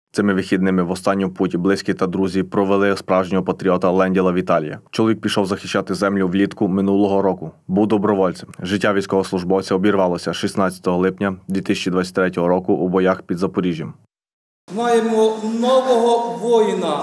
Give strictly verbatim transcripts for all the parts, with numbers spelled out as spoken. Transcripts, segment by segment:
Цими вихідними в останню путь близькі та друзі провели справжнього патріота Ленділа Віталія. Чоловік пішов захищати землю влітку минулого року. Був добровольцем. Життя військовослужбовця обірвалося шістнадцятого липня дві тисячі двадцять третього року у боях під Запоріжжям. Маємо нового воїна,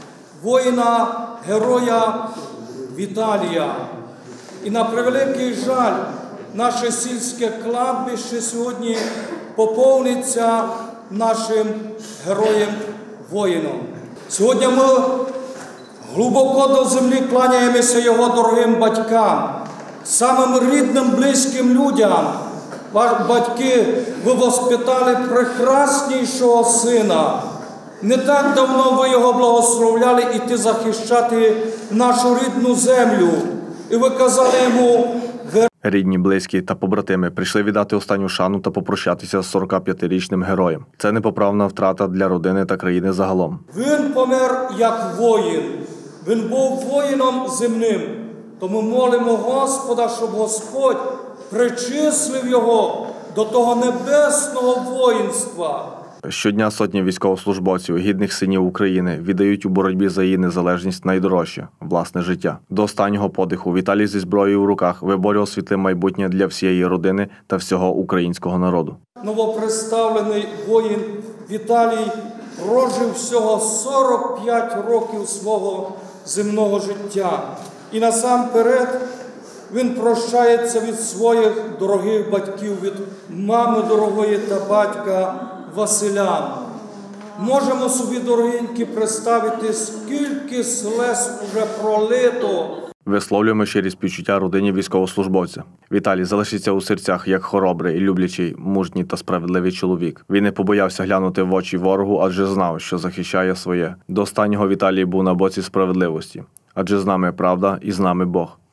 воїна-героя Віталія. І на превеликий жаль, наше сільське кладбище сьогодні поповниться нашим героєм-воїном. Сьогодні ми глибоко до землі кланяємося його дорогим батькам, самим рідним, близьким людям. Батьки, ви воспитали прекраснішого сина. Не так давно ви його благословляли іти захищати нашу рідну землю. І ви казали йому... Рідні, близькі та побратими прийшли віддати останню шану та попрощатися з сорокап'ятирічним героєм. Це непоправна втрата для родини та країни загалом. Він помер як воїн. Він був воїном земним. Тому молимо Господа, щоб Господь причислив його до того небесного воїнства. Щодня сотні військовослужбовців, гідних синів України, віддають у боротьбі за її незалежність найдорожче – власне життя. До останнього подиху Віталій зі зброєю в руках виборював світле майбутнє для всієї родини та всього українського народу. Новоприставлений воїн Віталій прожив всього сорок п'ять років свого земного життя. І насамперед він прощається від своїх дорогих батьків, від мами дорогої та батька Василя. Можемо собі, дорогенькі, представити, скільки слез уже пролито. Висловлюємо щирі співчуття родині військовослужбовця. Віталій залишиться у серцях як хоробрий і люблячий, мужній та справедливий чоловік. Він не побоявся глянути в очі ворогу, адже знав, що захищає своє. До останнього Віталій був на боці справедливості, адже з нами правда і з нами Бог.